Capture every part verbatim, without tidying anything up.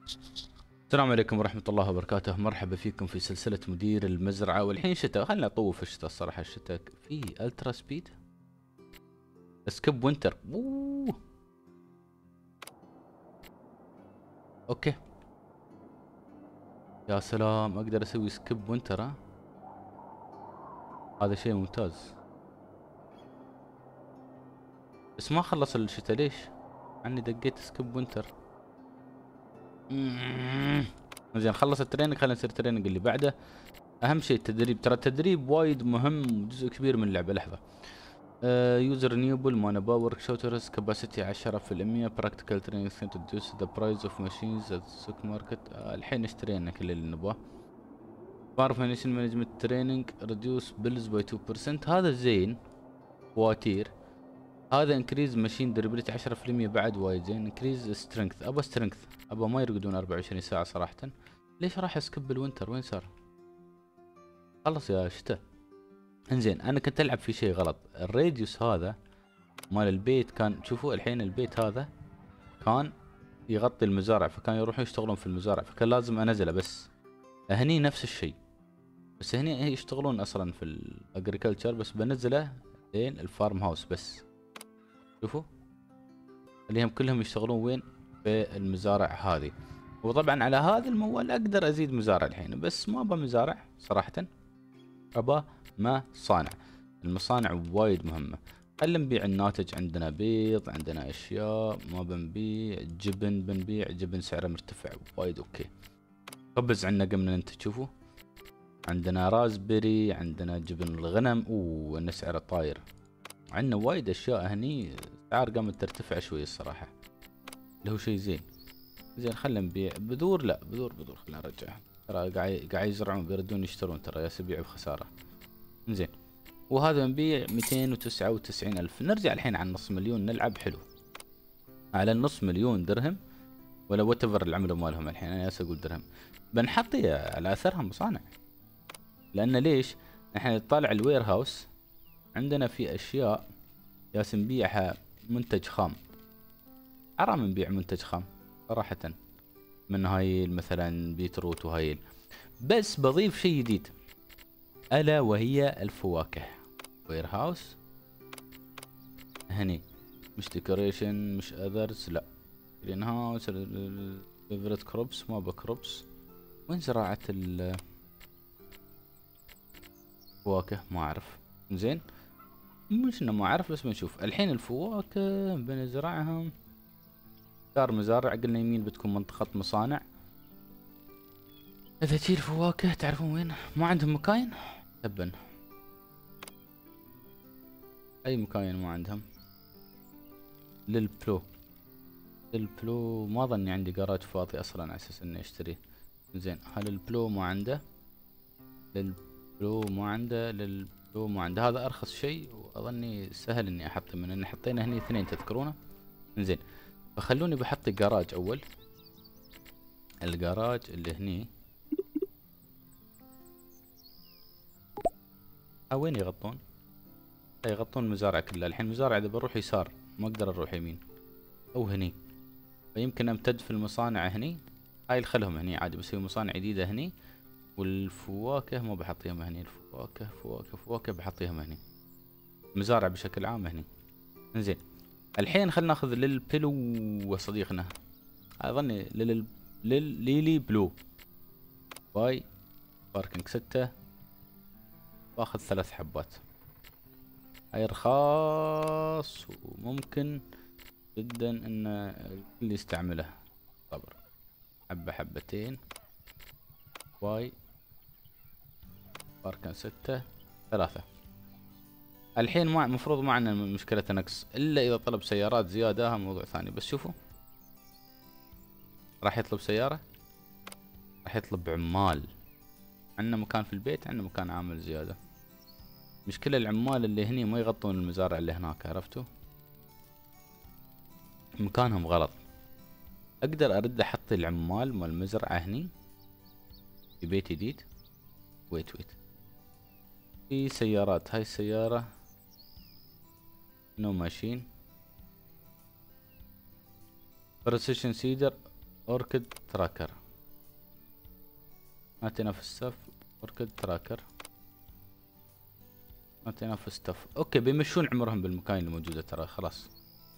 السلام عليكم ورحمة الله وبركاته. مرحبا فيكم في سلسلة مدير المزرعة. والحين شتاء، خلنا نطوف الشتاء. الصراحة الشتاء في الترا سبيد سكيب وينتر. اوه اوكي، يا سلام، اقدر اسوي سكيب وينتر. ها، هذا شيء ممتاز. بس ما خلص الشتاء ليش؟ عني دقيت سكيب وينتر. مم. زين، خلص التريننج، خلينا نصير التريننج اللي بعده. اهم شيء التدريب، ترى التدريب وايد مهم وجزء كبير من اللعبة. لحظة. يوزر رينيوبل مانا باور شوترز كاباسيتي عشرة في المية براكتيكال تريننج تدوس ذا برايز اوف ماشينز السوق ماركت. الحين اشترينا كل اللي نبغاه. بار فاينانشال مانجمنت تريننج ريديوس بيلز باي تو بالمية. هذا زين، فواتير. هذا انكريز ماشين دربلتي عشرة في المية بعد وايد زين. انكريز سترينث، ابى سترينث، ابى ما يرقدون أربعة وعشرين ساعة صراحة. ليش راح اسكب الوينتر؟ وين صار؟ خلص يا شتاء. انزين، انا كنت العب في شيء غلط. الراديوس هذا مال البيت كان، شوفوا الحين البيت هذا كان يغطي المزارع، فكان يروحون يشتغلون في المزارع، فكان لازم انزله. بس هني نفس الشيء، بس هني هي يشتغلون اصلا في الاجريكلتشر، بس بنزله لين الفارم هاوس بس. شوفوا اللي هم كلهم يشتغلون وين؟ في المزارع هذه. وطبعا على هذا الموال اقدر ازيد مزارع الحين، بس ما ابى مزارع صراحة، ابى مصانع. المصانع وايد مهمة. خلينا نبيع الناتج. عندنا بيض، عندنا اشياء. ما بنبيع جبن، بنبيع جبن سعره مرتفع وايد. اوكي، خبز عندنا قمنا ننتج. شوفوا عندنا رازبري، عندنا جبن الغنم. اوه ان سعره طاير. عندنا وايد اشياء هني، اسعار قامت ترتفع شوي الصراحة، اللي هو شيء زين. زين خلينا نبيع بذور. لا بذور بذور خلينا نرجعها، ترى قاعد قاعد يزرعون بيردون يشترون، ترى يا سبيع بخسارة. زين، وهذا نبيع مئتين وتسعة وتسعين ألف. نرجع الحين على النص مليون، نلعب حلو على النص مليون درهم، ولا واتفر العملة مالهم. الحين أنا جالس أقول درهم. بنحط على أثرها مصانع، لأن ليش؟ احنا طالع الوير هاوس، عندنا في أشياء جالس نبيعها منتج خام. حرام نبيع منتج خام صراحة، من هاي مثلا بيتروت وهايل. بس بضيف شيء جديد، ألا وهي الفواكه. وير هاوس هني، مش ديكوريشن، مش اذرز، لا جرين هاوس. فيفرت كروبس، ما بكروبس. وين زراعة الفواكه؟ ما اعرف. زين، مش انه ما اعرف، بس بنشوف الحين الفواكه بنزرعها. دار مزارع، قلنا يمين بتكون منطقة مصانع. اذا تجي الفواكه تعرفون وين؟ ما عندهم مكاين. تبا اي مكاين ما عندهم. للبلو، للبلو ما ظني عندي جراج فاضي اصلا على اساس اني اشتريه. زين، هل البلو ما عنده؟ للبلو ما عنده، للبلو ما عنده. هذا ارخص شيء، واظني سهل اني احطه، من اني حطينا هني اثنين تذكرونه. زين، فخلوني بحط الجراج اول. الجراج اللي هني، ها وين يغطون؟ يغطون المزارع كلها. الحين المزارع اذا بروح يسار ما اقدر اروح يمين، او هني. فيمكن امتد في المصانع هني. هاي الخلهم هني عادي، بسوي مصانع جديدة هني. والفواكه ما بحطيهم هني. الفواكه فواكه فواكه بحطيهم هني. مزارع بشكل عام هني. انزين، الحين خلنا ناخذ للبلو صديقنا. اظني لل للليلي بلو. باي باركنج ستة، باخذ ثلاث حبات. هاي رخاص وممكن جدا ان الكل يستعمله. صبر، حبة حبتين. باي باركنج ستة، ثلاثة. الحين ما المفروض ما عندنا مشكلة نقص، الا اذا طلب سيارات زيادة، هذا موضوع ثاني. بس شوفوا، راح يطلب سيارة، راح يطلب عمال. عندنا مكان في البيت، عندنا مكان عامل زيادة. مشكلة العمال اللي هني ما يغطون المزارع اللي هناك، عرفتوا؟ مكانهم غلط. اقدر ارد احط العمال مال المزرعة هني في بيت جديد. ويت ويت، في سيارات. هاي السيارة نو ماشين بريسيشن سيدر. اوركيد تراكر. ناتينا في السف. اوركيد تراكر. ناتينا في الستف. اوكي بيمشون عمرهم بالمكاين الموجودة ترى خلاص.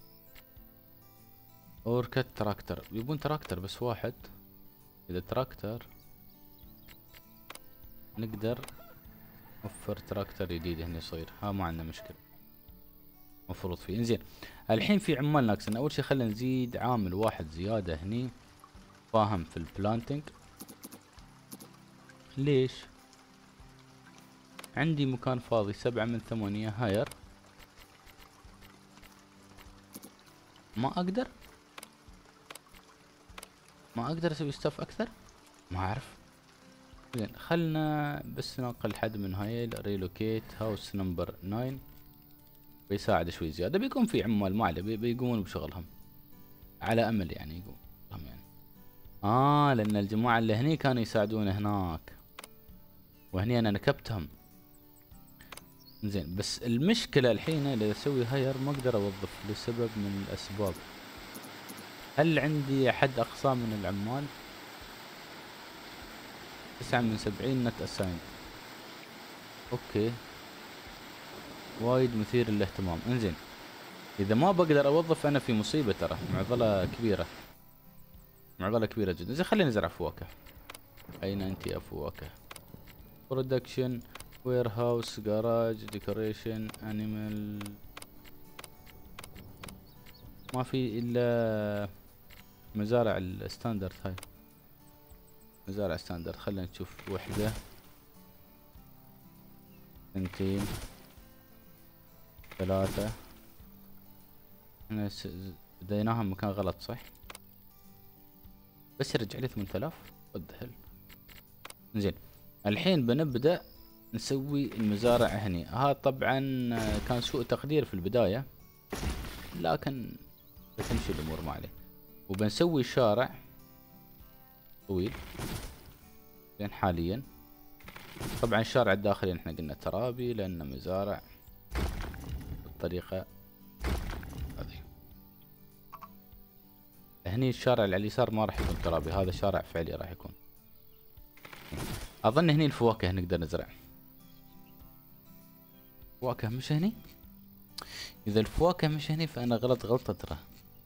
اوركيد تراكتر يبون تراكتر بس واحد. اذا تراكتر نقدر نوفر تراكتر جديد هنا يصير. ها ما عندنا مشكلة مفروض فيه. انزين الحين في عمال ناقصين. اول شي خلينا نزيد عامل واحد زيادة هني فاهم في البلانتنج. ليش؟ عندي مكان فاضي سبعة من ثمانية هاير. ما اقدر ما اقدر اسوي ستاف اكثر. ما اعرف. زين خلنا بس ننقل حد من هاي ريلوكيت هاوس نمبر تسعة. بيساعد شوي زيادة. بيكون في عمال ما عليه بي بيقومون بشغلهم على امل يعني يقوم يعني. اه لان الجماعة اللي هني كانوا يساعدون هناك وهني انا نكبتهم. زين بس المشكلة الحين اذا اسوي هاير ما اقدر اوظف لسبب من الاسباب. هل عندي حد اقصى من العمال؟ تسعة من سبعين نت اسايند. اوكي وايد مثير للاهتمام. انزين اذا ما بقدر اوظف انا في مصيبة ترى. معضلة كبيرة معضلة كبيرة جدا. زين خلينا نزرع فواكه. اين انت يا فواكه؟ برودكشن وير هاوس جراج ديكوريشن انيمال. ما في الا مزارع الستاندرد. هاي مزارع ستاندرد. خلينا نشوف وحدة اثنتين ثلاثة. احنا بديناها مكان غلط صح؟ بس يرجع لي ثمانية آلاف. ودهل. زين الحين بنبدأ نسوي المزارع هني. ها طبعا كان سوء تقدير في البداية لكن بتمشي الامور ما عليه. وبنسوي شارع طويل. زين حاليا طبعا الشارع الداخلي احنا قلنا ترابي لانه مزارع بالطريقة هذه. هني الشارع اللي على اليسار ما راح يكون ترابي. هذا شارع فعلي راح يكون. اظن هني الفواكه نقدر نزرع. فواكه مش هني. اذا الفواكه مش هني فانا غلط غلطة ترى.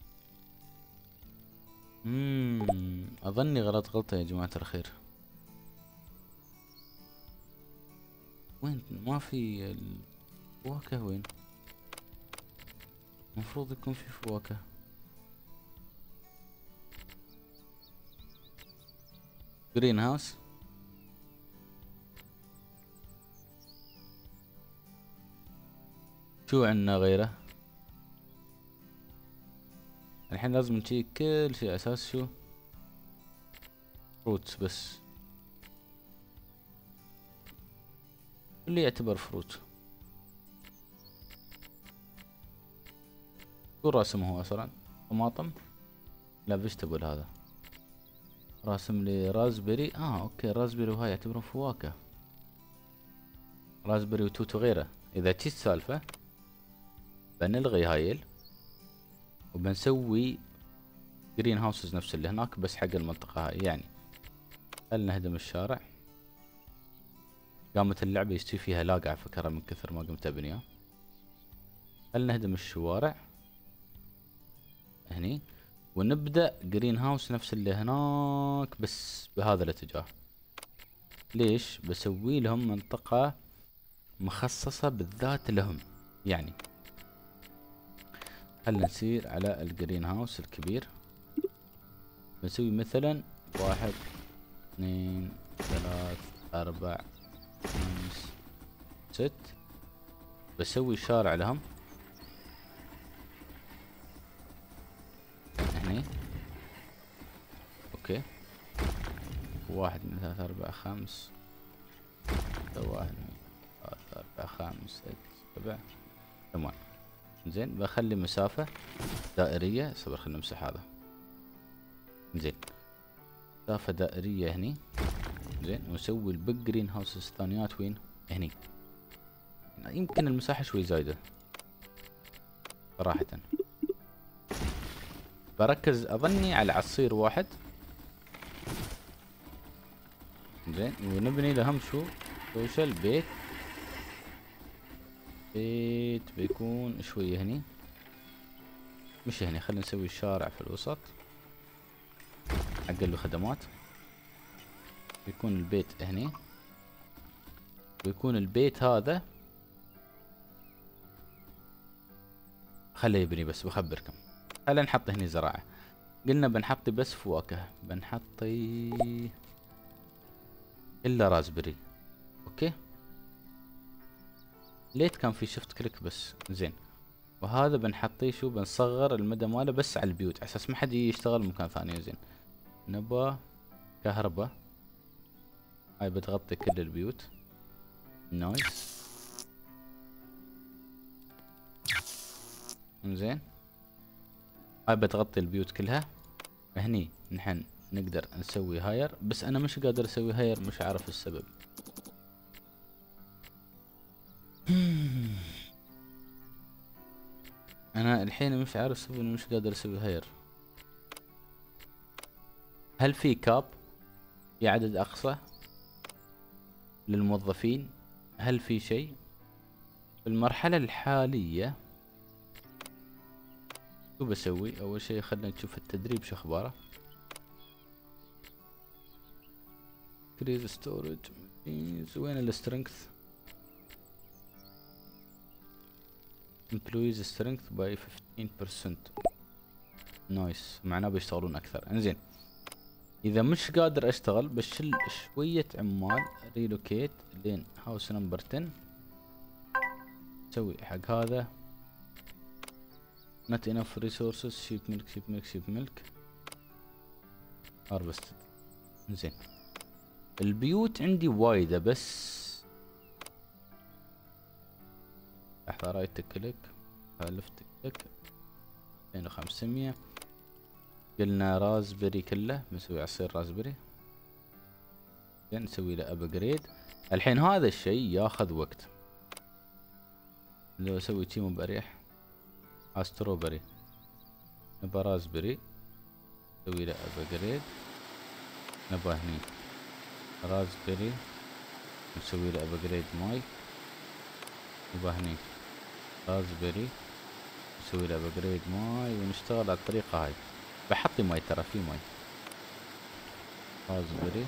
امم اظني غلط غلطة يا جماعة الخير. وين ما في الفواكه؟ وين المفروض يكون في فواكه؟ جرين هاوس. شو عندنا غيره؟ الحين لازم نشيك كل شيء. اساس شو؟ فروتس بس. اللي يعتبر فروت. شو راسمه هو اصلا؟ طماطم؟ لا فيجيتابل هذا. راسم لي رازبري. اه اوكي رازبري وهاي يعتبرون فواكه. رازبري وتوت وغيره. اذا تشي السالفة بنلغي هايل وبنسوي جرين هاوسز نفس اللي هناك بس حق المنطقة هاي يعني. خلنا نهدم الشارع. قامت اللعبة يستوي فيها لاق على فكرة من كثر ما قمت ابنيها. خلنا نهدم الشوارع هني ونبدأ جرين هاوس نفس اللي هناك بس بهذا الاتجاه. ليش؟ بسوي لهم منطقة مخصصة بالذات لهم يعني. خلنا نسير على الجرين هاوس الكبير. بنسوي مثلا واحد اثنين ثلاث اربع خمس ست. بسوي شارع لهم هني. اوكي واحد من ثلاثة اربعة خمس. واحد من ثلاثة اربعة خمس ست سبع ثمان. زين بخلي مسافة دائرية. صبر خلنا نمسح هذا. زين مسافة دائرية هني. زين ونسوي البيج جرين هاوسز الثانيات وين؟ هني. يمكن المساحة شوي زايدة صراحة. بركز اظني على عصير واحد زين ونبني لهم شو سوشيال بيت. بيت بيكون شوية هني مش هني، خلينا نسوي الشارع في الوسط حق الخدمات. بيكون البيت هني، ويكون البيت هذا خليه يبني بس بخبركم. خلينا نحط هني زراعة. قلنا بنحطي بس فواكه، بنحطي الا رازبري. اوكي ليت كان في شفت كليك بس. زين وهذا بنحطيه شو، بنصغر المدى ماله بس على البيوت على اساس ما حد يشتغل مكان ثاني. زين نبى كهرباء، هاي بتغطي كل البيوت. نايس. زين هاي بتغطي البيوت كلها. هني نحن نقدر نسوي هاير، بس انا مش قادر اسوي هاير، مش عارف السبب. انا الحين مش عارف السبب اني مش قادر اسوي هاير. هل في كاب، في عدد اقصى للموظفين؟ هل في شيء في المرحلة الحالية؟ شو بسوي؟ اول شيء خلينا نشوف التدريب شو اخباره. كريز ستورج وين السترينث؟ employees strength by fifteen percent. نايس معناه بيشتغلون اكثر. انزين اذا مش قادر اشتغل بشيل شوية عمال. ريلوكيت لين هاوس نمبر عشرة. سوي حق هذا not enough resources sheep milk sheep milk sheep milk harvested. انزين البيوت عندي وايدة بس لحظة رايت كليك لفت كليك ألفين وخمسمية. قلنا رازبري كله بنسوي عصير رازبري. زين نسوي له ابجريد. الحين هذا الشيء ياخذ وقت. لو اسوي شي مو بريح ستروبري نبى رازبري نسوي له ابجريد. نبى هني رازبري نسوي له ابجريد ماي. نبى هني رازبري نسوي له ابجريد ماي ونشتغل على الطريقة هاي. بحطي ماي ترى في ماي. رازبري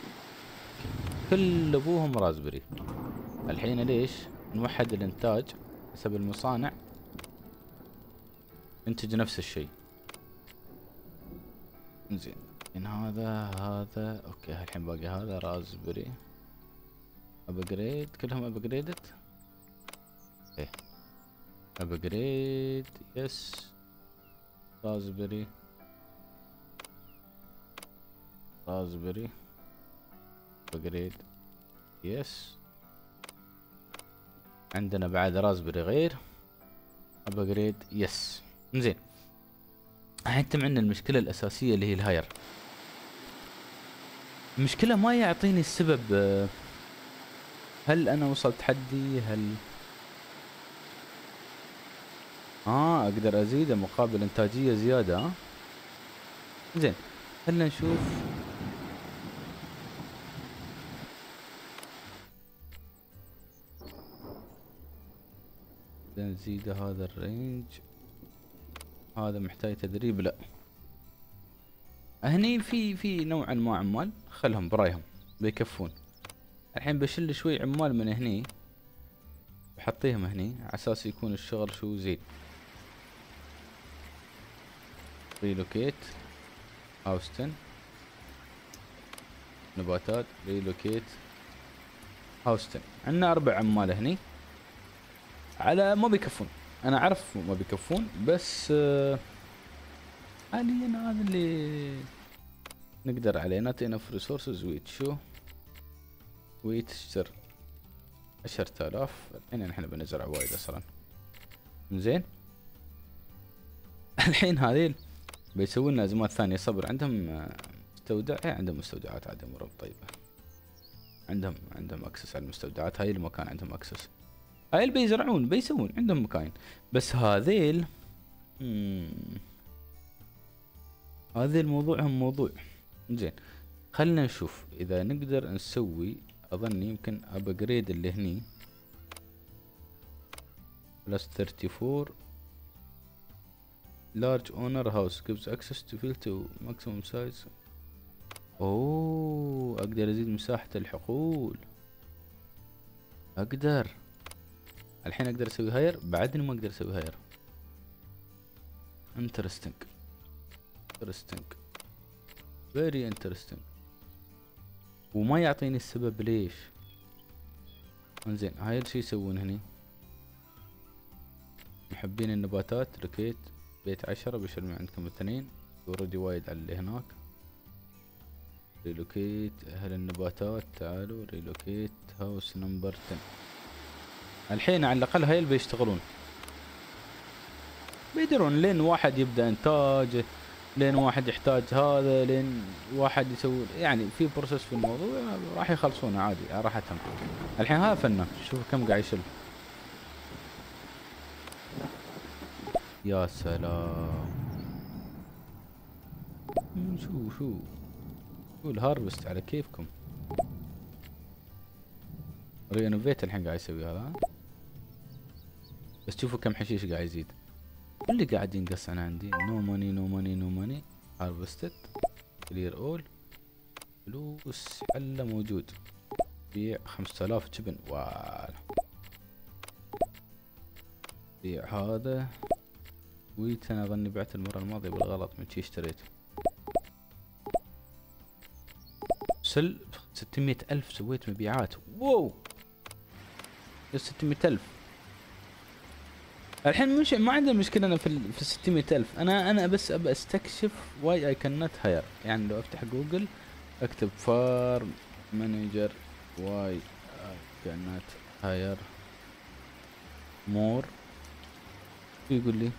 كل ابوهم رازبري. الحين ليش نوحد الانتاج حسب المصانع ننتج نفس الشيء. زين ان هذا هذا اوكي. الحين باقي هذا رازبري ابجريد كلهم ابجريدد. ايه ابجريد يس رازبري رازبري ابجريد يس. عندنا بعد رازبري غير ابجريد يس. زين الحين تم المشكلة الأساسية اللي هي الهاير. المشكلة ما يعطيني السبب. هل أنا وصلت حدي؟ هل اه اقدر ازيده مقابل انتاجية زيادة؟ ها زين خلنا نشوف. نزيد هذا الرينج. هذا محتاج تدريب. لا هني في في نوعا ما عمال خلهم برايهم بيكفون. الحين بشيل شوي عمال من هني بحطيهم هني على اساس يكون الشغل شو زين. ريلوكيت هاوستن نباتات ريلوكيت هاوستن. عندنا اربع عمال هني على ما بيكفون. انا اعرف ما بيكفون بس آه حاليا هذا اللي نقدر عليه. نات انف ريسورسز ويت شو ويت اشتر عشرة آلاف. الحين نحن بنزرع وايد اصلا. زين الحين هذيل بيسوون لنا ازمات ثانية. صبر عندهم مستودع. ايه عندهم مستودعات عاد امورهم طيبة. عندهم عندهم اكسس على المستودعات. هاي المكان عندهم اكسس. هاي اللي بيزرعون بيسوون عندهم مكاين. بس هذيل هذيل موضوعهم موضوع. زين خلنا نشوف اذا نقدر نسوي. اظن يمكن ابجريد اللي هني بلس ثلاثة وثلاثين. large owner house gives access to fill to maximum size. اوه اقدر ازيد مساحة الحقول. اقدر الحين اقدر اسوي هاير. بعدني ما اقدر اسوي هاير. interesting interesting very interesting. وما يعطيني السبب ليش. انزين هاي شي يسوون هني. محبين النباتات ركيت بيت عشرة بيشيل من عندكم اثنين. اوريدي وايد على اللي هناك. ريلوكيت اهل النباتات تعالوا ريلوكيت هاوس نمبر عشرة. الحين على الاقل هاي اللي بيشتغلون بيدرون لين واحد يبدا انتاج، لين واحد يحتاج هذا، لين واحد يسوي يعني في بروسس في الموضوع راح يخلصونه عادي على راحتهم. الحين هذا فنان شوف كم قاعد يشيل. يا سلام. شو شو شو الهارفست على كيفكم. رينوفيت الحين قاعد يسوي هذا. بس شوفوا كم حشيش قاعد يزيد. اللي قاعد ينقص انا عندي نو ماني نو ماني نو ماني. هارفستد كلير اول. فلوس حله موجود. بيع خمسة آلاف جبن. واو. بيع هذا ويت. انا اظني بعت المرة الماضية بالغلط من شي اشتريته. سل ستمية الف سويت مبيعات. واو ستمية الف. الحين مش ما عندي مشكلة انا في ال في ستمية الف. انا انا بس ابى استكشف واي اي كان نوت هاير. يعني لو افتح جوجل اكتب فارم مانجر واي اي كان نوت هاير مور يقول لي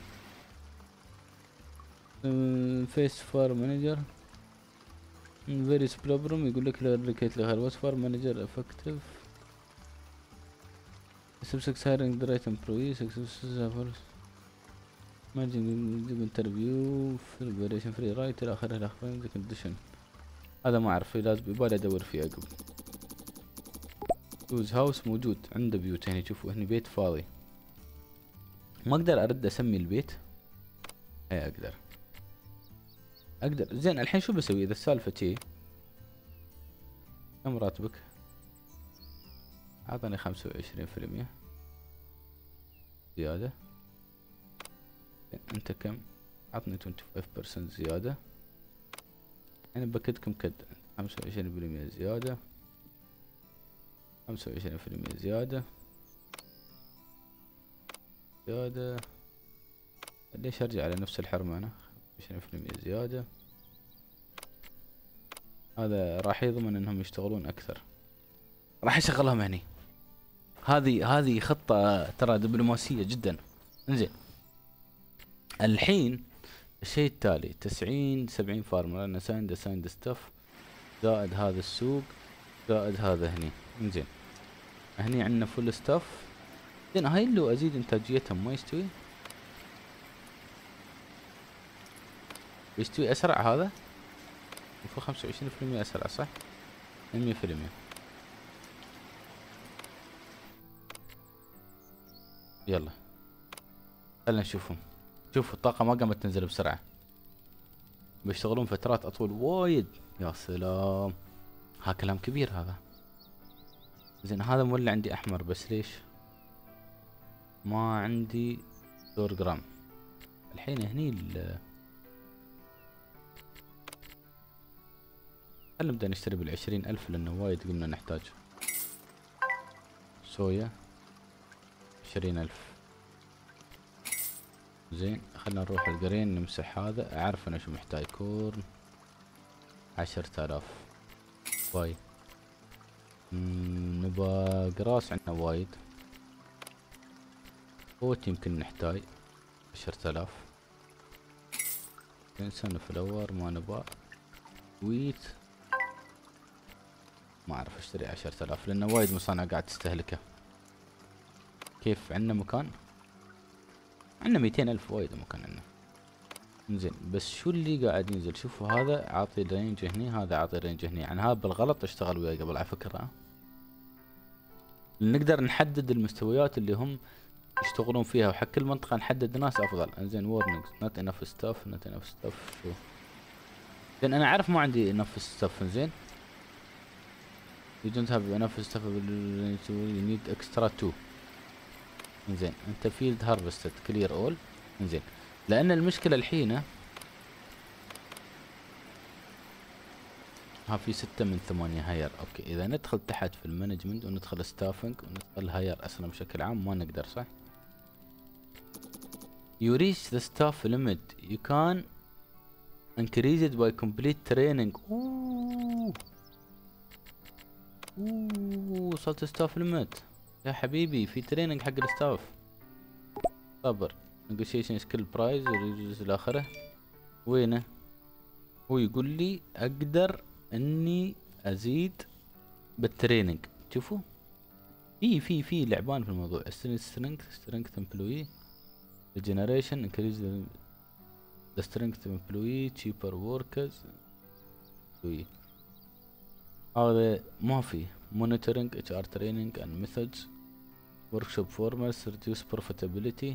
فيس فارم مانجر فيريس بروبلم. يقول لك لوكيت لغير وات فارم مانجر افكتيف سبسكس هايرنج ذا رايت امبلوي سكسس مانجنج انترفيو فيريشن فري رايت الى اخره الى اخره. ذا كونديشن هذا ما اعرف لازم يبالي ادور فيه عقب. يوز هاوس موجود عنده بيوت هنا. شوفوا هني بيت فاضي ما اقدر ارد اسمي البيت. اي اقدر اقدر. زين الحين شو بسوي اذا السالفة شي. كم راتبك؟ اعطني خمسة وعشرين في المية زيادة. انت كم؟ عطني خمسة وعشرين بالمية زيادة. انا بكدكم كد. خمسة وعشرين بالمية زيادة. خمسة وعشرين بالمية زيادة زيادة. ليش ارجع على نفس الحرمة انا؟ عشرين بالمية زيادة. هذا راح يضمن انهم يشتغلون اكثر. راح اشغلهم هني. هذه هذه خطة ترى دبلوماسية جدا. انزين الحين الشيء التالي تسعين سبعين فارمر. انا سايند سايند ستاف زائد هذا السوق زائد هذا هني. انزين هني عندنا فول ستاف. زين هاي لو ازيد انتاجيتهم ما يستوي. يستوي اسرع هذا. المفروض خمسة وعشرين بالمية اسرع صح؟ مية بالمية. يلا خلنا نشوفهم. شوفوا الطاقة ما قامت تنزل بسرعة. بيشتغلون فترات اطول وايد. يا سلام. ها كلام كبير هذا. زين هذا مولع عندي احمر بس ليش ما عندي دور جرام. الحين هني ال خلنا نبدأ نشتري بالعشرين الف لانه وايد قمنا نحتاج. صويا عشرين الف. زين خلنا نروح القرين نمسح هذا. اعرف انا شو محتاج. كورن عشرة آلاف. وايد. نبى قراص عندنا وايد. قوت يمكن نحتاج عشرة آلاف. سن فلور ما نبى. ويت ما اعرف اشتري عشرة آلاف لانه وايد مصانع قاعد تستهلكه. كيف عندنا مكان؟ عندنا ميتين الف وايد مكان عندنا. زين بس شو اللي قاعد ينزل؟ شوفوا هذا عاطي رينج هني، هذا عاطي رينج هني، يعني هذا بالغلط اشتغل وياه قبل على فكرة. ها نقدر نحدد المستويات اللي هم يشتغلون فيها، وحق كل منطقة نحدد ناس افضل. انزين warnings not enough staff not enough staff شو زين انا اعرف ما عندي enough staff. زين you don't have enough staff you need extra two. زين انت field harvested clear all. زين لان المشكلة الحين ها في ستة من ثمانية هاير. اوكي اذا ندخل تحت في المانجمنت وندخل ستافنج وندخل هاير اسلم بشكل عام ما نقدر صح. You reach the staff limit you can increase it by complete training. اوه اوه وصلت ستاف ليميت يا حبيبي، في تريننج حق الستاف. صبر negotiation skill prize الى اخره. وينه؟ هو يقول لي اقدر اني ازيد بالتريننج. شوفوا في في في لعبان في الموضوع. strength strength employee regeneration increase the, the strength of employee cheaper workers. هذا ما في monitoring H R training and methods workshop formats reduce profitability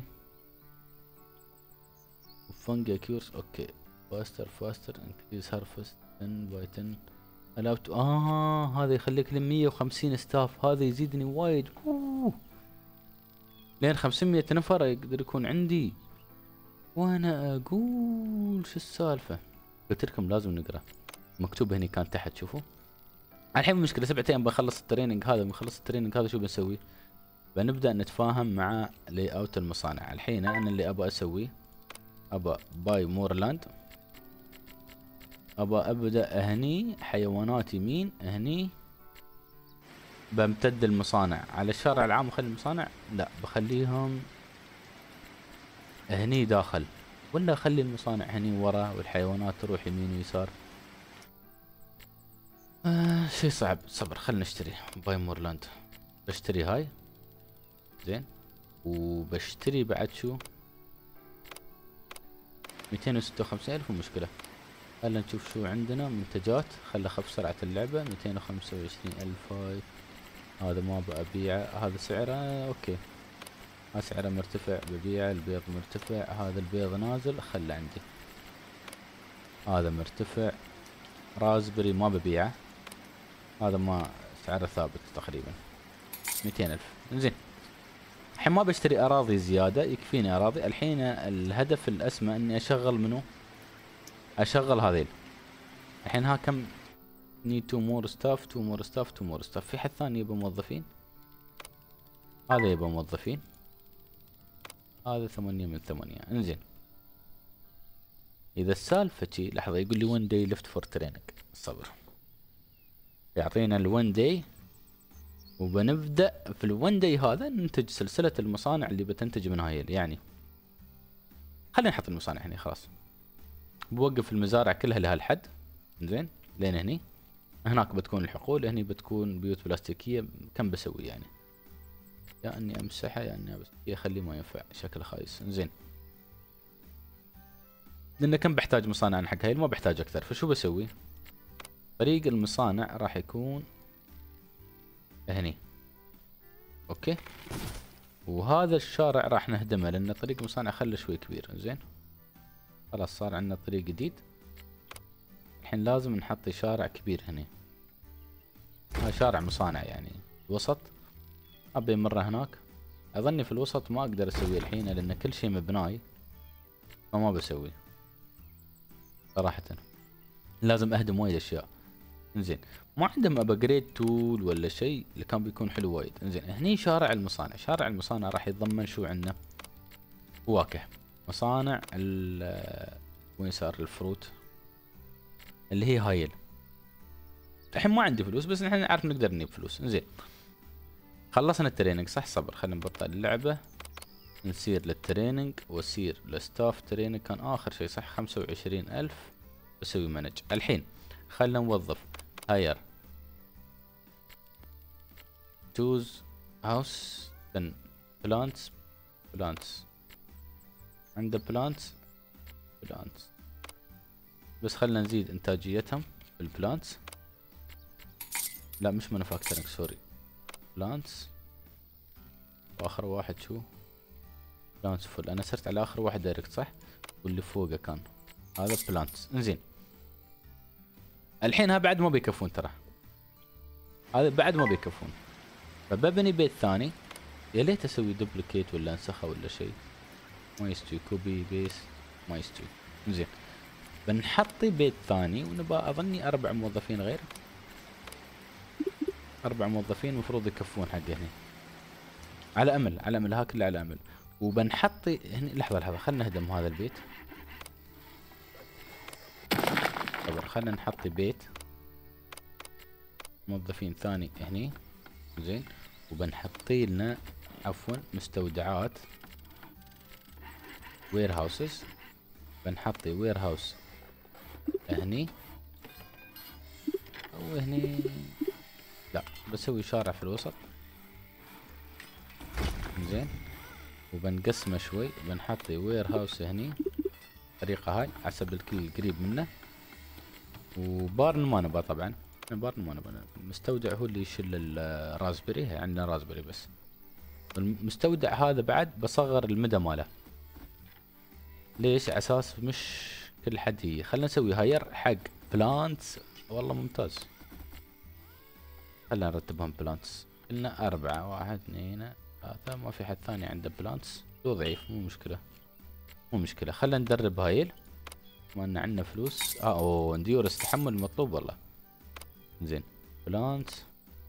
fungi cures. اوكي faster faster increase harvest ten by ten allowed. اه هذا يخليك ل مية وخمسين ستاف، هذا يزيدني وايد. اوه لين خمسمية نفر يقدر يكون عندي. وانا اقول شو السالفة؟ قلت لكم لازم نقرا مكتوب هني كان تحت. شوفوا الحين مشكلة سبعة ايام بخلص التريننج هذا. بنخلص التريننج هذا شو بنسوي؟ بنبدأ نتفاهم مع لي اوت المصانع. الحين انا اللي ابغى اسويه ابى باي مور لاند، ابى ابدا هني حيوانات يمين هني. بمتد المصانع على الشارع العام وخلي المصانع لا بخليهم هني داخل، ولا اخلي المصانع هني ورا والحيوانات تروح يمين ويسار. آه شي صعب. صبر خلنا نشتري باي مور لاند. بشتري هاي زين وبشتري بعد شو ميتين وستة وخمسين الف. مشكلة خلنا نشوف شو عندنا منتجات. خلنا اخف سرعة اللعبة. ميتين وخمسة وعشرين الف هاي. هذا ما ببيعه. هذا سعره اوكي، هذا سعره مرتفع ببيعه. البيض مرتفع. هذا البيض نازل خله عندي. هذا مرتفع. رازبري ما ببيعه. هذا ما سعره ثابت تقريبا ميتين الف. زين الحين ما بشتري اراضي زيادة، يكفيني اراضي. الحين الهدف الاسمى اني اشغل منو؟ اشغل هذيل. الحين ها كم need two more staff two more staff two more staff. في حد ثاني يبغى موظفين؟ هذا يبغى موظفين. هذا ثمانية من ثمانية. انزين اذا السالفة شي لحظة يقول لي one day left for training. الصبر يعطينا ال one day وبنبدأ في ال one day هذا ننتج سلسلة المصانع اللي بتنتج من هاي. يعني خلينا نحط المصانع هنا خلاص. بوقف المزارع كلها لها الحد. زين لين هني. هناك بتكون الحقول، هني بتكون بيوت بلاستيكية. كم بسوي يعني؟ يا اني امسحها يا اني اخليه ما ينفع شكله خايس. زين لان كم بحتاج مصانع حق هاي؟ ما بحتاج اكثر. فشو بسوي؟ طريق المصانع راح يكون هني. اوكي وهذا الشارع راح نهدمه لان طريق المصانع خله شوي كبير. زين خلاص صار عندنا طريق جديد. الحين لازم نحط شارع كبير هنا. هاي شارع مصانع يعني الوسط. ابي مرة هناك. اظني في الوسط ما اقدر اسويه الحين لان كل شيء مبناي، فما بسوي صراحة. لازم اهدم وايد اشياء. انزين ما عندهم ابجريد تول ولا شيء اللي كان بيكون حلو وايد. انزين هني شارع المصانع. شارع المصانع راح يتضمن شو عندنا؟ فواكه. مصانع ال وين صار الفروت اللي هي هايل. الحين ما عندي فلوس بس نحن نعرف نقدر نجيب فلوس. انزين خلصنا التريننج صح. صبر خلينا نبطل اللعبة نسير للتريننج وسير لستاف تريننج. كان اخر شيء صح خمسة وعشرين الف. بسوي مانج. الحين خلينا نوظف هاير choose house then plants plants عنده plants بلانتس. بس خلنا نزيد انتاجيتهم بالبلانتس. لا مش مانوفاكتشرنج سوري، بلانتس. واخر واحد شو؟ بلانتس فل. انا صرت على اخر واحد دايركت صح؟ واللي فوقه كان هذا بلانتس. انزين الحين ها بعد ما بيكفون ترى، هذا بعد ما بيكفون، فببني بيت ثاني. يا ليت اسوي دوبليكيت ولا انسخه ولا شيء. ما يستوي كوبي بيست ما يستوي. انزين بنحطي بيت ثاني ونبى اظني اربع موظفين غير. اربع موظفين المفروض يكفون حق هنا. على امل على امل ها كله على امل. وبنحطي هنا. لحظه لحظه خلنا نهدم هذا البيت. صبر خلنا نحطي بيت موظفين ثاني هني. زين وبنحطي لنا عفوا مستودعات وير هاوسز. بنحطي وير هاوس هني او هني. لا بسوي شارع في الوسط. زين وبنقسمه شوي. بنحطي وير هاوس هني الطريقة هاي حسب الكل قريب منه. وبارن ما نبغى طبعا، بارن ما نبغى. المستودع هو اللي يشيل الرازبري، عندنا رازبري بس. المستودع هذا بعد بصغر المدى ماله. ليش؟ على اساس مش كل حد هي. خلنا نسوي هاير حق بلانتس. والله ممتاز. خلنا نرتبهم بلانتس. قلنا أربعة، واحد اثنين ثلاثة. ما في حد ثاني عنده بلانتس. هو ضعيف مو مشكلة مو مشكلة. خلنا ندرب هايل ما ان عندنا فلوس. اه اوه انديورس تحمل مطلوب والله. زين بلانتس.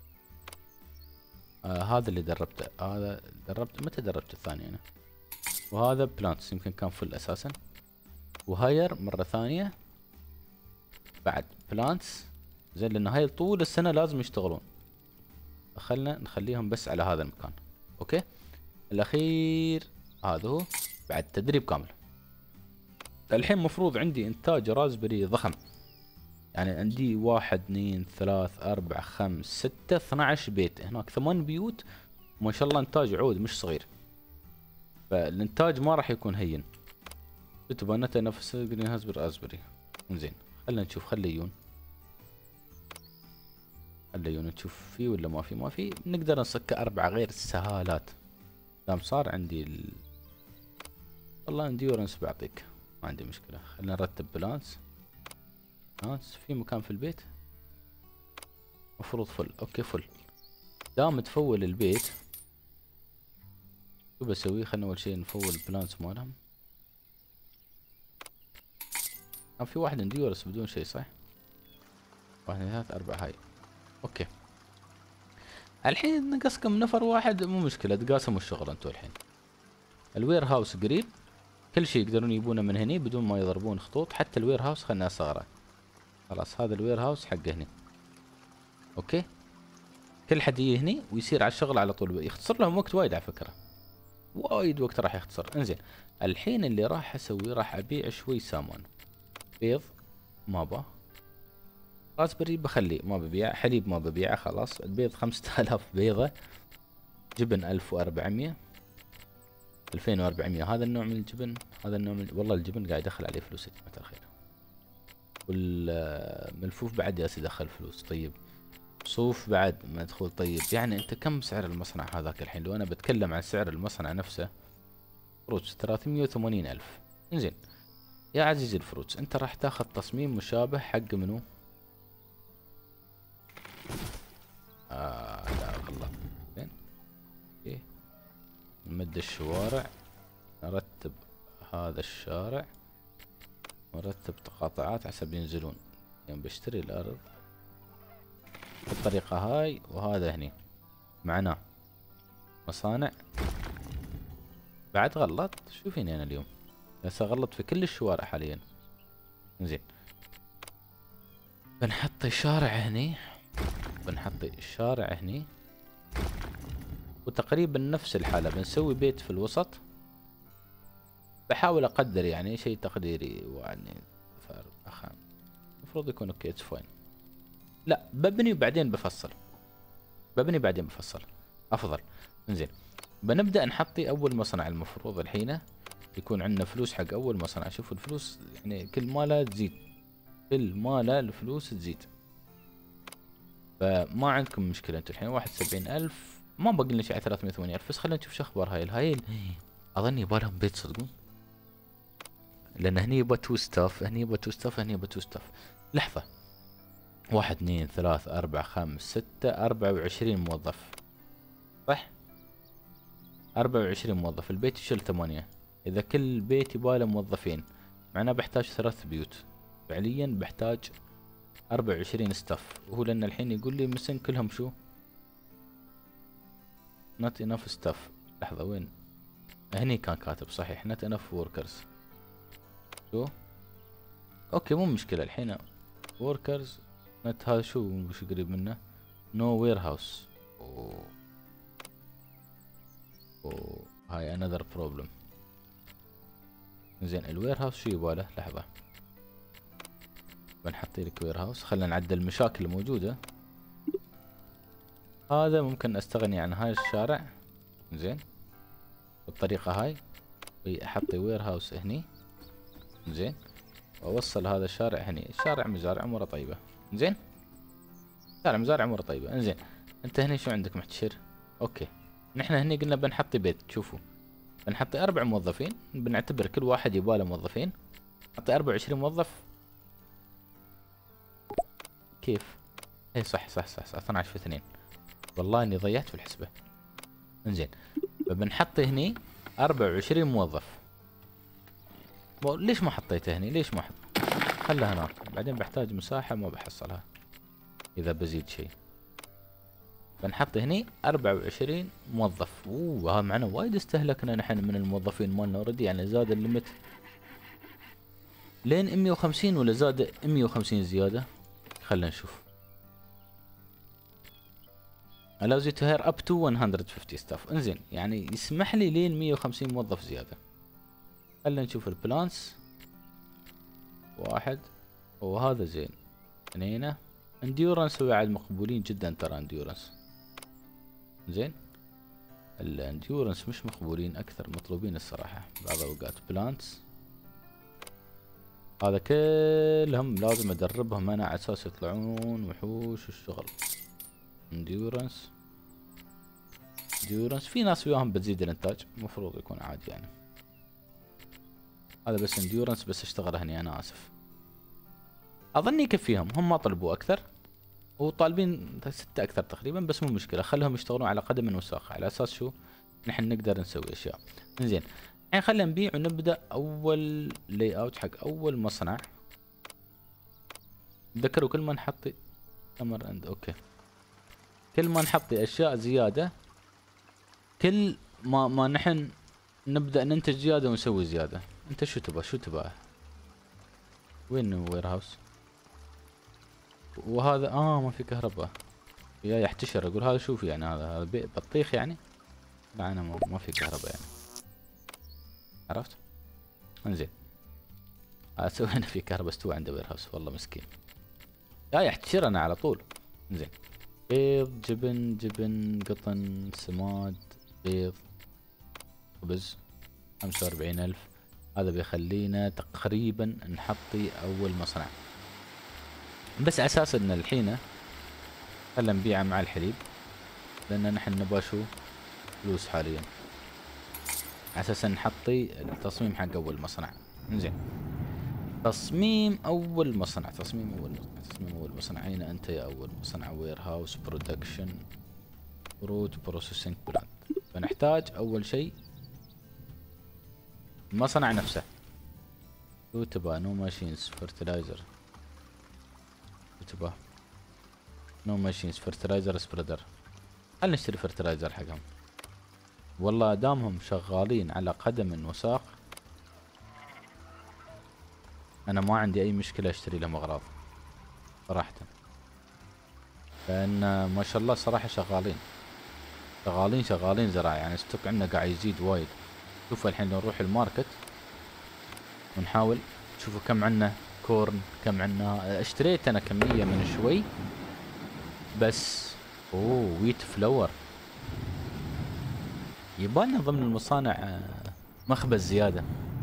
آه هذا اللي دربته. هذا دربته متى دربت الثاني انا. وهذا بلانتس يمكن كان فل اساسا. وهاير مرة ثانية بعد بلانتس. زين لان هاي طول السنة لازم يشتغلون. خلنا نخليهم بس على هذا المكان. اوكي الاخير هذا هو بعد تدريب كامل. الحين مفروض عندي انتاج رازبري ضخم. يعني عندي واحد اثنين ثلاث اربع خمس ستة اثناعش بيت. هناك ثمان بيوت ما شاء الله. انتاج عود مش صغير. فالانتاج ما راح يكون هين. تبنته نفس جرين هاوس بالرازبري. زين خلينا نشوف. خليون خليون نشوف في ولا ما في. ما في نقدر نسكر اربعة غير السهالات. دام صار عندي ال... والله انديورنس بعطيك ما عندي مشكلة. خلينا نرتب بلانس. بلانس في مكان في البيت مفروض فل. اوكي فل. دام تفول البيت شو بسوي؟ خلينا اول شي نفول البلانس مالهم. كان في واحد انديورس بدون شيء صح؟ واحد اثنين ثلاثة اربعة هاي. اوكي الحين نقصكم نفر واحد مو مشكلة. تقاسموا الشغل انتو الحين. الوير هاوس قريب. كل شيء يقدرون يجيبونه من هني بدون ما يضربون خطوط. حتى الوير هاوس خلنا اصغره. خلاص هذا الوير هاوس حقه هني. اوكي كل حد يجي هني ويصير على الشغل على طول. يختصر لهم وقت وايد على فكرة. وايد وقت راح يختصر. انزين الحين اللي راح اسويه راح ابيع شوي سامان. بيض ما با. راسبري بخليه ما ببيع. حليب ما ببيعه خلاص. البيض خمسة آلاف بيضة. جبن ألف وأربعمية ألفين وأربعمية. هذا النوع من الجبن. هذا النوع من والله الجبن قاعد يدخل عليه فلوس يا جماعة الخير. والملفوف بعد ياس يدخل فلوس. طيب صوف بعد مدخول. طيب يعني انت كم سعر المصنع هذاك الحين؟ لو انا بتكلم عن سعر المصنع نفسه فروتس ثلاثمية وثمانين ألف. انزين يا عزيزي الفروتس انت راح تاخذ تصميم مشابه حق منو؟ آه لا غلط. زين ايه نمد الشوارع. نرتب هذا الشارع. نرتب تقاطعات حسب ينزلون. يعني بشتري الارض بالطريقة هاي. وهذا هني معناه مصانع. بعد غلط. شو فيني انا اليوم؟ هسه غلط في كل الشوارع حاليا. زين بنحط شارع هني. بنحط الشارع هني. وتقريبا نفس الحالة بنسوي بيت في الوسط. بحاول اقدر يعني شيء تقديري. يعني المفروض يكون اوكي اتس فاين. لا ببني وبعدين بفصل. ببني بعدين بفصل افضل. انزين بنبدأ نحطي اول مصنع. المفروض الحين يكون عندنا فلوس حق اول مصنع. شوفوا الفلوس يعني كل ما لا تزيد، كل ما لا الفلوس تزيد. فما عندكم مشكلة انتوا الحين واحد وسبعين ألف، ما باقي لنا شيء على ثلاثمية وثمانية ألف. بس خلينا نشوف شو اخبار هاي الهايل. اظن يبالهم بيت صدقون، لان هني يبا تو ستاف، هني يبا تو ستاف، هني يبا تو ستاف. لحظة، واحد اثنين ثلاث أربعة خمس ستة، أربعة وعشرين موظف صح؟ أربعة وعشرين موظف. البيت يشيل ثمانية. إذا كل بيت يباله موظفين معناه بحتاج ثلاث بيوت. فعليا بحتاج أربعة وعشرين ستاف. وهو لأن الحين يقول لي مسن كلهم شو؟ not enough staff. لحظة وين؟ هني كان كاتب صحيح not enough workers. شو؟ اوكي مو مشكلة الحين workers not. هذا شو وش قريب منه؟ no warehouse. اوه اوه هاي another problem. زين الوير هاوس شو يباله؟ لحظة بنحط لك وير هاوس. خلينا نعدل المشاكل الموجودة. هذا ممكن استغني عن هاي الشارع زين بالطريقة هاي، احط وير هاوس هني زين، واوصل هذا الشارع هني. الشارع مزارع اموره طيبة زين، شارع مزارع اموره طيبة. انزين انت هني شو عندك محتشر؟ اوكي نحن هني قلنا بنحط بيت. شوفوا بنحط اربع موظفين، بنعتبر كل واحد يباله موظفين. نحط أربعة وعشرين موظف. كيف؟ اي صح صح صح صح اثني عشر في اثنين. والله اني ضيعت في الحسبة. انزين فبنحط هني أربعة وعشرين موظف. ليش ما حطيته هني؟ ليش ما حط؟ خله هناك، بعدين بحتاج مساحة ما بحصلها اذا بزيد شيء. بنحط هني أربعة وعشرين موظف. اوه هذا معناه وايد استهلكنا نحن من الموظفين مالنا اوريدي، يعني زاد الليمت لين مية وخمسين ولا زاد مية وخمسين زيادة؟ خلينا نشوف. allows you to hire up to one hundred fifty staff. انزين يعني يسمح لي لين مية وخمسين موظف زيادة. خلينا نشوف البلانس. واحد وهذا زين. اثنين انديورنس بعد مقبولين جدا ترى انديورنس. زين الانديورنس مش مقبولين، اكثر مطلوبين الصراحة بعض الاوقات. بلانتس هذا كلهم لازم ادربهم انا على اساس يطلعون وحوش الشغل. انديورنس انديورنس في ناس وياهم بتزيد الانتاج، المفروض يكون عادي يعني. هذا بس انديورنس بس اشتغل هني، انا اسف. اظن يكفيهم، هم ما طلبوا اكثر وطالبين ستة اكثر تقريبا، بس مو مشكلة خلهم يشتغلون على قدم وساق على اساس شو نحن نقدر نسوي اشياء. زين الحين خلينا نبيع ونبدا اول لاي اوت حق اول مصنع. تذكروا كل ما نحط امر اند اوكي، كل ما نحط اشياء زيادة كل ما ما نحن نبدا ننتج زيادة ونسوي زيادة. انت شو تبغى؟ شو تبغى؟ وين وير هاوس؟ وهذا اه ما في كهرباء يا يحتشر. اقول هذا شوف يعني هذا هذا بطيخ يعني. لا انا ما, ما في كهرباء يعني، عرفت؟ انزين اسوي هنا في كهرباء استوى عنده وير هاوس والله مسكين. يا يحتشر انا على طول. انزين بيض جبن جبن قطن سماد بيض خبز خمسة وأربعين ألف. هذا بيخلينا تقريبا نحطي اول مصنع، بس على اساس ان الحين خلنا نبيعه مع الحليب لان نحن نبغى شو فلوس حاليا، على اساس نحطي التصميم حق اول مصنع. زين تصميم اول مصنع، تصميم اول مصنع، تصميم اول مصنع. اين انت يا اول مصنع؟ وير هاوس برودكشن فروت بروسيسنج بلانت. فنحتاج اول شيء المصنع نفسه. شو تبغى؟ نو ماشينز فرتلايزر. شو تبغى؟ نو ماشينز فرتلايزر سبريدر. خلنا نشتري فرتلايزر حقهم. والله دامهم شغالين على قدم وساق انا ما عندي اي مشكلة اشتري لهم اغراض صراحة، لان ما شاء الله صراحة شغالين شغالين شغالين زراعة يعني. ستوك عندنا قاعد يزيد وايد. شوفوا الحين لو نروح الماركت ونحاول شوفوا كم عندنا كورن، كم عندنا. اشتريت انا كمية من شوي بس. اوه ويت فلور. يبالنا ضمن المصانع مخبز زيادة.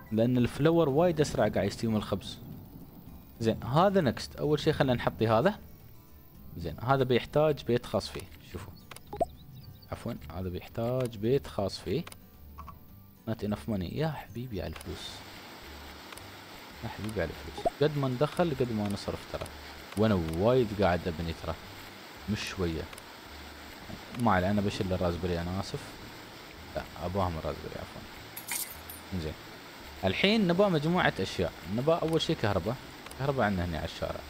لان الفلور وايد اسرع قاعد يستوي من الخبز. زين هذا نكست. اول شيء خلينا نحطي هذا. زين هذا بيحتاج بيت خاص فيه. شوفوا عفوا هذا بيحتاج بيت خاص فيه. not enough money. يا حبيبي على الفلوس، يا حبيبي على الفلوس. قد ما ندخل قد ما نصرف ترى، وانا وايد قاعد ابني ترى مش شويه. ما علي انا بشيل الرازبري، انا اسف. لا اباهم الرازبري عفوا. زين الحين نبغى مجموعه اشياء. نبغى اول شيء كهرباء. كهرباء عندنا هنا على الشارع.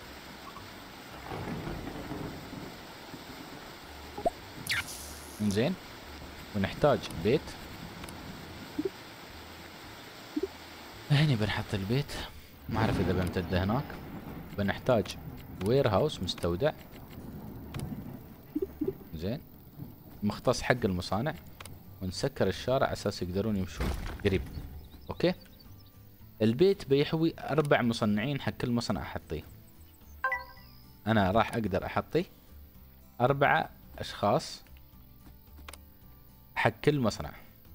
زين ونحتاج بيت. هني بنحط البيت، ما اعرف اذا بمتده هناك. بنحتاج وير هاوس مستودع. زين مختص حق المصانع، ونسكر الشارع على اساس يقدرون يمشون قريب. اوكي البيت بيحوي اربع مصنعين، حق كل مصنع احطيه. انا راح اقدر احطي اربعة اشخاص حق كل مصنع،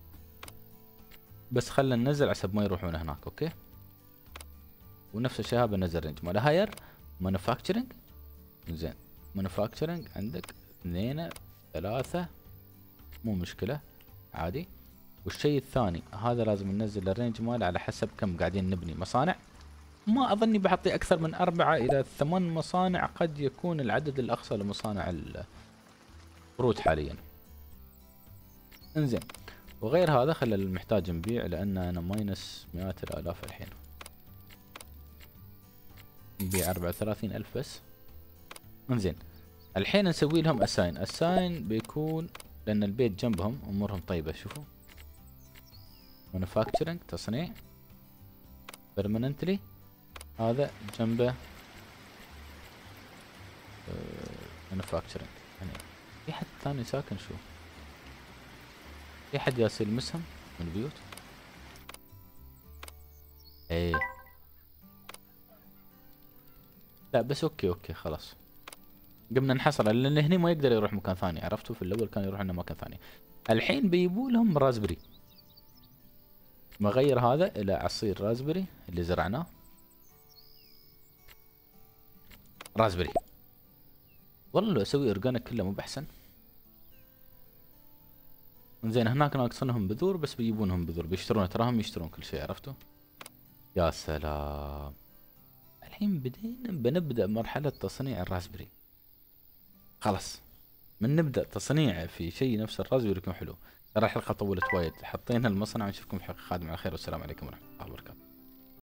بس خلنا ننزل عسب ما يروحون هناك. اوكي ونفس الشيء هذا بنزل رينج مال هاير مانوفاكتشرنج. زين مانوفاكتشرنج عندك اثنين ثلاثة مو مشكلة عادي. والشيء الثاني هذا لازم ننزل الرينج ماله على حسب كم قاعدين نبني مصانع. ما اظني بحطي اكثر من اربعة الى ثمان مصانع، قد يكون العدد الاقصى لمصانع الفروت حاليا. انزين وغير هذا خلى المحتاج نبيع، لان انا ماينس مئات الالاف الحين. نبيع اربعة وثلاثين الف بس. انزين الحين نسوي لهم اساين. اساين بيكون لان البيت جنبهم امورهم طيبة. شوفوا مانوفاكتشرنج تصنيع permanently، هذا جنبه مانوفاكتشرنج. يعني في حد ثاني ساكن. شو في حد ياسي يلمسهم من البيوت؟ ايه لا بس اوكي اوكي خلاص قمنا نحصل، لان هني ما يقدر يروح مكان ثاني. عرفتوا في الاول كان يروح لنا مكان ثاني. الحين بيجيبوا لهم رازبري. بغير هذا الى عصير رازبري اللي زرعناه. رازبري والله لو اسوي اورجانيك كله مو باحسن؟ زين هناك ناقصنهم بذور، بس بيجيبونهم بذور بيشترون، تراهم يشترون كل شيء. عرفتوا؟ يا سلام الحين بدينا بنبدأ مرحلة تصنيع الرازبري. خلاص من نبدأ تصنيع في شيء نفس الرازبري يكون حلو. ترى الحلقة طولت وايد. حطينا المصنع ونشوفكم في حلقة قادمة على خير، والسلام عليكم ورحمة الله وبركاته.